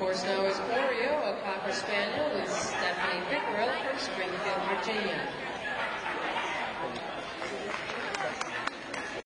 course now is Oreo, a Cocker Spaniel with Stephanie Pickerel from Springfield, Virginia.